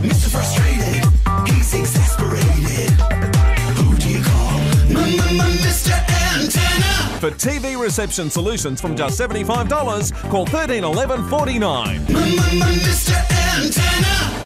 Mr. Frustrated, he's exasperated. Who do you call? Mr. Antenna. For TV reception solutions from just $75, call 13 11 49. Mr. Antenna.